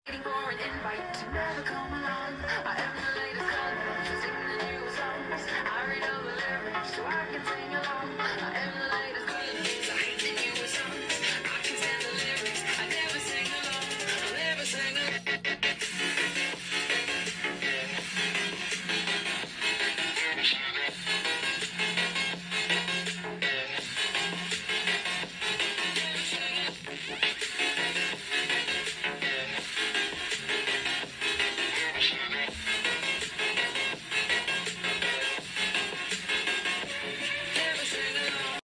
Waiting for an invite to never come along. I am the latest color, singing the new songs. I read all the lyrics so I can sing along.